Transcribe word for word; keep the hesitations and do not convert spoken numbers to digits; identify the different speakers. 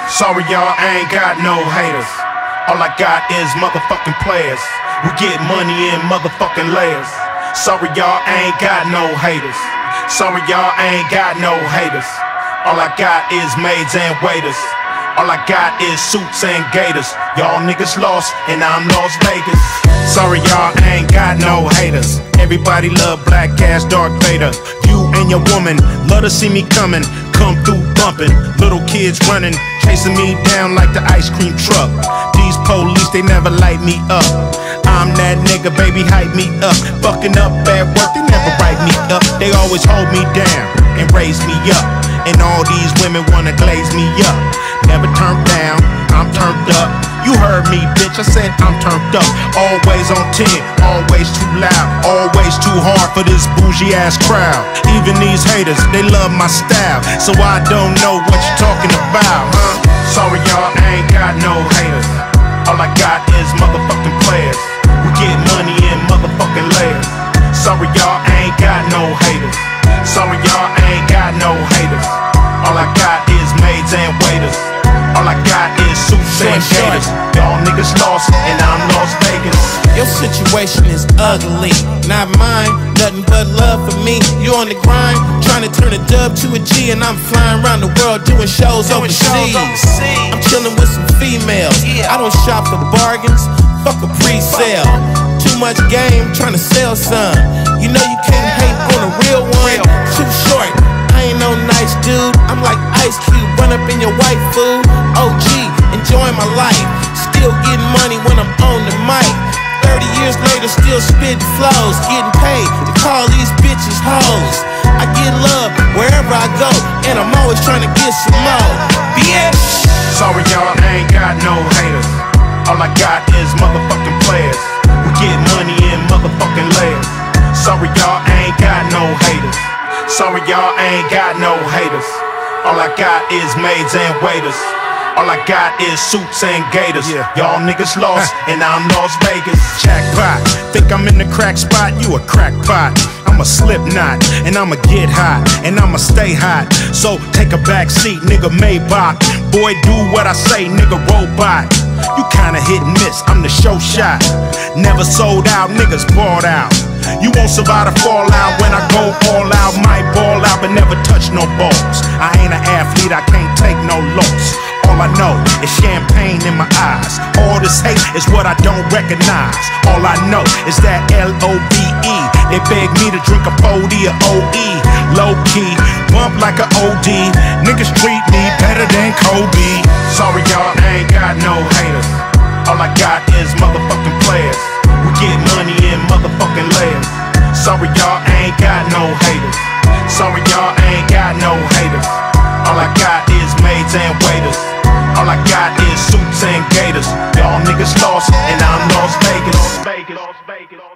Speaker 1: Sorry y'all, I ain't got no haters. All I got is motherfucking players. We get money in motherfucking layers. Sorry y'all, I ain't got no haters. Sorry y'all, I ain't got no haters. All I got is maids and waiters. All I got is suits and gators. Y'all niggas lost and I'm Las Vegas. Sorry y'all, I ain't got no haters. Everybody love Black ass Darth Vader. You and your woman love to see me coming. Come through bumping, little kids running, chasing me down like the ice cream truck. These police, they never light me up. I'm that nigga, baby, hype me up. Fucking up at work, they never write me up. They always hold me down and raise me up. And all these women wanna glaze me up. Never turned down, I'm turned up. You heard me, bitch, I said I'm turned up. Always on ten, always too loud, always too hard for this bougie ass crowd. Even these haters, they love my style, so I don't know what you're talking about, huh? Sorry y'all, I ain't got no haters. All I got is motherfucking players. We get money in motherfucking layers. Sorry y'all, I ain't got no haters. Sorry y'all, I ain't got no haters. All I got is maids and waiters. All I got is suits and gators. Y'all niggas lost and I'm Las Vegas.
Speaker 2: Your situation is ugly, not mine. Nothing but love for me. You on the grind, trying to turn a dub to a G, and I'm flying around the world doing shows
Speaker 3: doing
Speaker 2: overseas.
Speaker 3: shows overseas.
Speaker 2: I'm chilling with some females.
Speaker 3: Yeah.
Speaker 2: I don't shop for bargains. Fuck a pre-sale. Too much game, trying to sell some. You know you can't hate on a real one.
Speaker 3: Real.
Speaker 2: Too short. I ain't no nice dude. I'm like Ice Cube, run up in your white food. O G, enjoying my life. Still getting money when I'm on the mic. Thirty years later, still spitting flows. Getting paid to call these bitches hoes. I get love wherever I go, and I'm always trying to get some more. Bitch.
Speaker 1: Sorry y'all, I ain't got no haters. All I got is motherfucking players. We get money in motherfucking layers. Sorry y'all, I ain't got no haters. Sorry y'all, I ain't got no haters. All I got is maids and waiters. All I got is suits and gators. Y'all niggas lost and I'm Las Vegas. Jackpot, think I'm in the crack spot? You a crackpot. I'm a Slipknot and I'ma get hot and I'ma stay hot. So take a back seat, nigga Maybach. Boy, do what I say, nigga robot. You kinda hit and miss, I'm the show shot. Never sold out, niggas bought out. You won't survive the fallout when I go all out. Might ball out but never touch no balls. I ain't an athlete, I can't take no loss. All I know is champagne in my eyes. All this hate is what I don't recognize. All I know is that L O V E. They beg me to drink a forty or O E. Low key, bump like a O D. Niggas treat me better than Kobe. Sorry y'all, I ain't got no haters. All I got is motherfucking players. We get money in motherfucking layers. Sorry y'all, I ain't got no haters. Sorry y'all, I ain't got no haters. All I got is maids and waiters. All I got is suits and gators. Y'all niggas lost and I'm Las Vegas. Las Vegas. Las Vegas.